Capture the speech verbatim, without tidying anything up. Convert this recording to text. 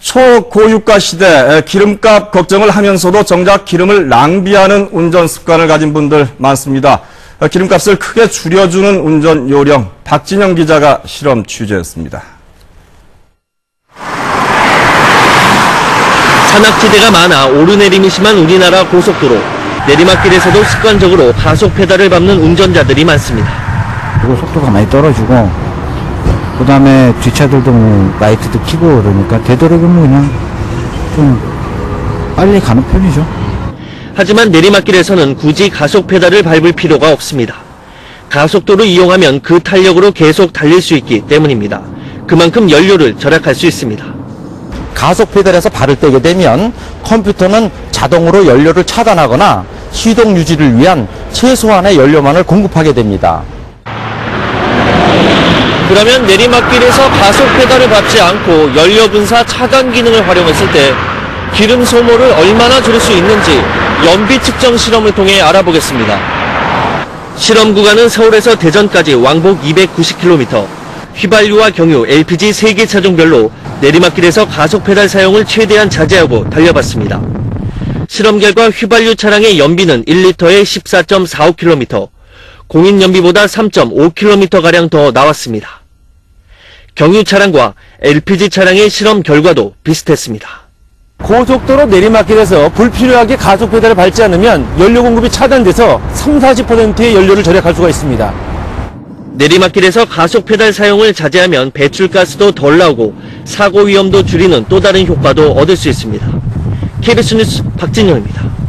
초고유가 시대 기름값 걱정을 하면서도 정작 기름을 낭비하는 운전 습관을 가진 분들 많습니다. 기름값을 크게 줄여주는 운전 요령, 박진영 기자가 실험 취재했습니다. 산악지대가 많아 오르내림이 심한 우리나라 고속도로. 내리막길에서도 습관적으로 가속 페달을 밟는 운전자들이 많습니다. 그리고 속도가 많이 떨어지고 그 다음에 뒷차들도 뭐 라이트도 켜고 그러니까 되도록이면 그냥 좀 빨리 가는 편이죠. 하지만 내리막길에서는 굳이 가속 페달을 밟을 필요가 없습니다. 가속도를 이용하면 그 탄력으로 계속 달릴 수 있기 때문입니다. 그만큼 연료를 절약할 수 있습니다. 가속 페달에서 발을 떼게 되면 컴퓨터는 자동으로 연료를 차단하거나 시동 유지를 위한 최소한의 연료만을 공급하게 됩니다. 그러면 내리막길에서 가속 페달을 밟지 않고 연료 분사 차단 기능을 활용했을 때 기름 소모를 얼마나 줄일 수 있는지 연비 측정 실험을 통해 알아보겠습니다. 실험 구간은 서울에서 대전까지 왕복 이백구십 킬로미터, 휘발유와 경유, 엘피지 세 개 차종별로 내리막길에서 가속 페달 사용을 최대한 자제하고 달려봤습니다. 실험 결과 휘발유 차량의 연비는 일 리터에 십사 점 사오 킬로미터, 공인 연비보다 삼 점 오 킬로미터가량 더 나왔습니다. 경유 차량과 엘피지 차량의 실험 결과도 비슷했습니다. 고속도로 내리막길에서 불필요하게 가속 페달을 밟지 않으면 연료 공급이 차단돼서 삼, 사십 퍼센트의 연료를 절약할 수가 있습니다. 내리막길에서 가속 페달 사용을 자제하면 배출가스도 덜 나오고 사고 위험도 줄이는 또 다른 효과도 얻을 수 있습니다. 케이비에스 뉴스 박진영입니다.